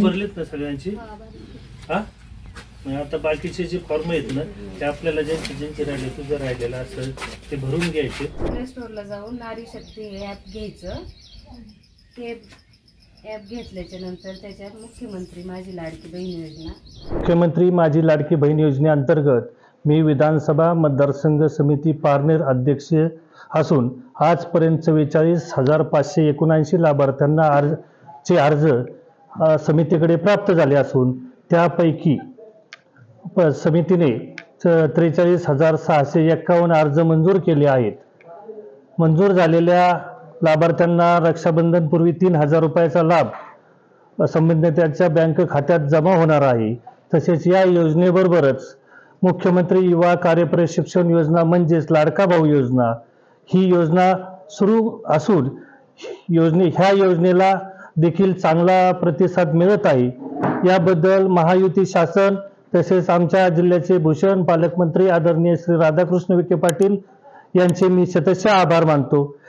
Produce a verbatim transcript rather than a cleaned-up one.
भरलेत ना सगळ्यांची? हा, मग आता बाकीचे जे फॉर्म आहेत ना ते आपल्याला ज्यांचे ज्यांचे राहिले, तुझं राहिलेलं असं ते भरून घ्यायचे. प्ले स्टोरला जाऊन नारी शक्ती हे ॲप घ्यायचं. ते ॲप घेतल्याच्या नंतर त्याच्यात मुख्यमंत्री माझी लाडकी बहीण योजना मुख्यमंत्री माझी लाडकी बहीण योजनेअंतर्गत मी विधानसभा मतदारसंघ समिती पारनेर अध्यक्ष असून आजपर्यंत चव्वेचाळीस हजार पाचशे एकोणऐंशी लाभार्थ्यांना अर्ज चे अर्ज समितीकडे प्राप्त झाले असून त्यापैकी समितीने त्रेचाळीस हजार सहाशे एक्कावन्न अर्ज मंजूर केले आहेत. मंजूर झालेल्या लाभार्थ्यांना रक्षाबंधन पूर्वी तीन हजार रुपयाचा लाभ संबंधितांच्या बँक खात्यात जमा होणार आहे. तसेच या योजनेबरोबरच मुख्यमंत्री युवा कार्य प्रशिक्षण योजना म्हणजेच लाडका भाऊ योजना ही योजना सुरू असून योजने ह्या योजनेला देखील चांगला प्रतिसाद मिळत आहे. याबद्दल महायुती शासन तसेच आमच्या जिल्ह्याचे भूषण पालकमंत्री आदरणीय श्री राधाकृष्ण विखे पाटील यांचे मी शतशः आभार मानतो.